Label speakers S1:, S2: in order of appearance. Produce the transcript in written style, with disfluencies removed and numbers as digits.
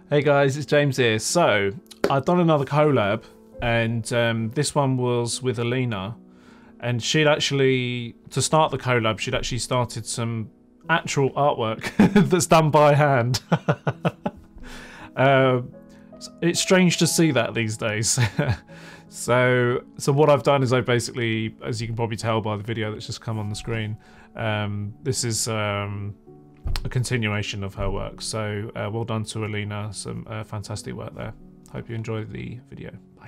S1: Hey guys, it's James here. So, I've done another collab, and this one was with Elena. And she'd actually, to start the collab, she'd actually started some actual artwork that's done by hand. It's strange to see that these days. So what I've done is I basically, as you can probably tell by the video that's just come on the screen, this is a continuation of her work. So well done to Elena, some fantastic work there. Hope you enjoyed the video.